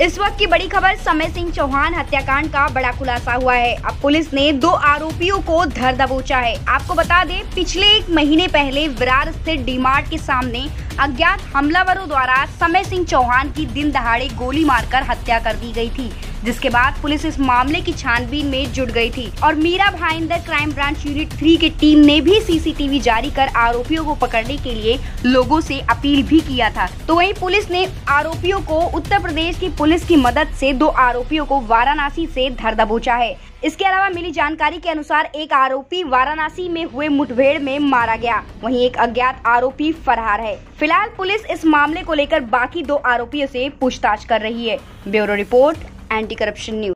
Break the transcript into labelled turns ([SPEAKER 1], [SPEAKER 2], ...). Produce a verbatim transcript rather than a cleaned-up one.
[SPEAKER 1] इस वक्त की बड़ी खबर, समय सिंह चौहान हत्याकांड का बड़ा खुलासा हुआ है। अब पुलिस ने दो आरोपियों को धर दबोचा है। आपको बता दें, पिछले एक महीने पहले विरार स्थित डीमार्ट के सामने अज्ञात हमलावरों द्वारा समय सिंह चौहान की दिन दहाड़े गोली मारकर हत्या कर दी गई थी, जिसके बाद पुलिस इस मामले की छानबीन में जुट गई थी और Mira Bhayandar crime branch unit three की टीम ने भी सीसीटीवी जारी कर आरोपियों को पकड़ने के लिए लोगों से अपील भी किया था। तो वहीं पुलिस ने आरोपियों को उत्तर प्रदेश की पुलिस की मदद से दो आरोपियों को वाराणसी से धर दबोचा है। इसके अलावा मिली जानकारी के अनुसार एक आरोपी वाराणसी में हुए मुठभेड़ में मारा गया, वहीं एक अज्ञात आरोपी फरार है। फिलहाल पुलिस इस मामले को लेकर बाकी दो आरोपियों से पूछताछ कर रही है। Bureau report, anti corruption news.